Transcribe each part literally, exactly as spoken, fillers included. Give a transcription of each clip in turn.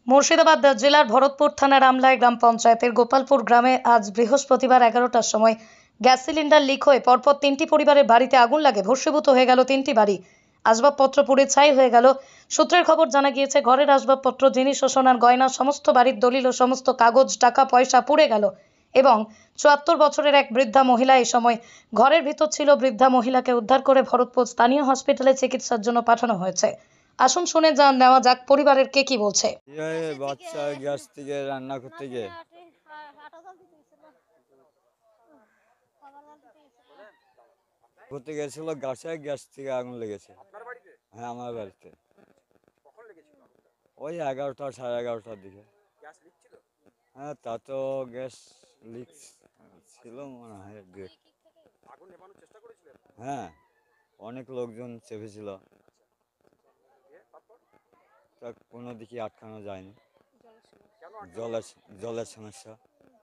মুর্শিদাবাদ জেলার ভরতপুর থানার আমলায় গ্রাম পঞ্চায়েতের গোপালপুর গ্রামে আজ বৃহস্পতিবার এগারোটার সময় গ্যাস সিলিন্ডার লিক হয়ে পরপর তিনটি পরিবারের বাড়িতে আগুন লাগে ভস্মীভূত হয়ে গেল তিনটি বাড়ি। আসবাবপত্র পুড়ে ছাই হয়ে গেল। সূত্রের খবর জানা গিয়েছে ঘরের আসবাবপত্র, জিনিস ও সোনার গয়না, সমস্ত বাড়ির দলিল ও সমস্ত কাগজ, টাকা পয়সা পুড়ে গেল এবং চুয়াত্তর বছরের এক বৃদ্ধা মহিলা এই সময় ঘরের ভিতর ছিল। বৃদ্ধা মহিলাকে উদ্ধার করে ভরতপুর স্থানীয় হসপিটালে চিকিৎসার জন্য পাঠানো হয়েছে। আসুন শুনে যা নেওয়া যাক পরিবারের কে কি বলছে। বাচ্চা গ্যাস থেকে রান্না করতে গিয়ে করতে গেছিল, গাছে গ্যাস থেকে আগুন লেগেছে। হ্যাঁ, আমার বাড়িতে ওই এগারোটা সাড়ে এগারোটার দিকে। হ্যাঁ, তা তো গ্যাস লিক ছিল মনে হয়। হ্যাঁ, অনেক লোকজন চেপেছিল, তা কোনো দিকে আটকানো যায়নি। জলের জলের সমস্যা।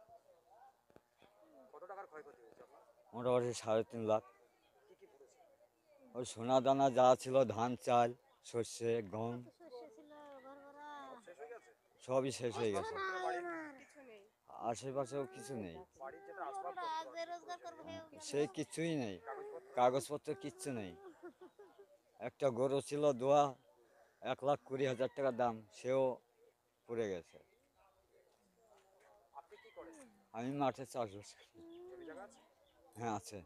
মোটামুটি সাড়ে তিন লাখ। ওই সোনা দানা যা ছিল, ধান, চাল, সর্ষে, গম সবই শেষ হয়ে গেছে। আশেপাশেও কিছু নেই, সে কিছুই নেই, কাগজপত্র কিচ্ছু নেই। একটা গরু ছিল দোয়া, এক লাখ কুড়ি হাজার টাকা দাম, সেও পুড়ে গেছে। আমি মাঠে চাষবাস করি। হ্যাঁ, আছে।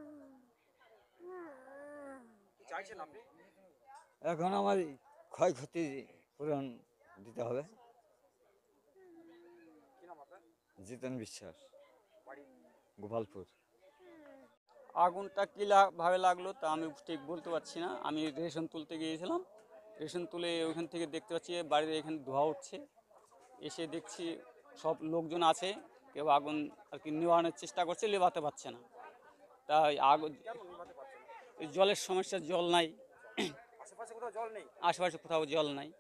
এখন আমার ক্ষয়ক্ষতি পূরণ দিতে হবে। জিতেন বিশ্বাস, গোপালপুর। আগুনটা কী ভাবে লাগলো তা আমি ঠিক বলতে পারছি না। আমি রেশন তুলতে গিয়েছিলাম, রেশন তুলে ওইখান থেকে দেখতে পাচ্ছি বাড়িতে এখানে ধোঁয়া উঠছে। এসে দেখছি সব লোকজন আছে, কেউ আগুন আর কি নেভানোর চেষ্টা করছে, নেভাতে পারছে না। তাই আগুন, জলের সমস্যা, জল নাই, আশেপাশে কোথাও জল নাই।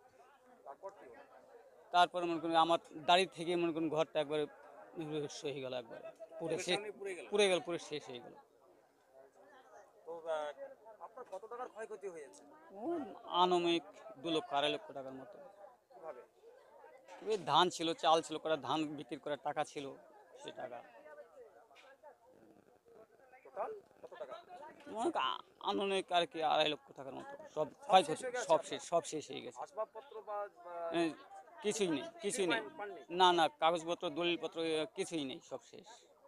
তারপরে মনে করুন আমার দাঁড়িয়ে থেকে মনে করুন ঘরটা একবারে শেষ হয়ে গেল, একবারে পুড়ে শেষ, পুড়ে গেল, পুরো শেষ হয়ে গেল। আনুমানিক দু লক্ষ আড়াই লক্ষ টাকার মতো। ধান ছিল, চাল ছিল, কটা ধান বিক্রি করার টাকা ছিল, সে টাকা আনুমানিক আর কি আড়াই লক্ষ টাকার মতো। সব ক্ষয়ক্ষতি, সব শেষ, সব শেষ হয়ে গেছে। কিছুই নেই, কিছুই নেই, না না কাগজপত্র, দলিলপত্র কিছুই নেই, সব শেষ।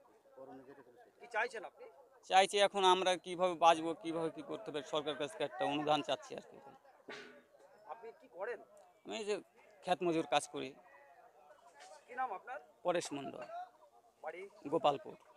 চাইছি এখন আমরা কিভাবে বাঁচবো, কিভাবে কি করতে পারি, সরকারের কাছে একটা অনুদান চাচ্ছি আর কি। আপনি কি করেন? আমি এই যে ক্ষেত মজুর কাজ করি। কি নাম আপনার? পরেশ মণ্ডল, বাড়ি? গোপালপুর।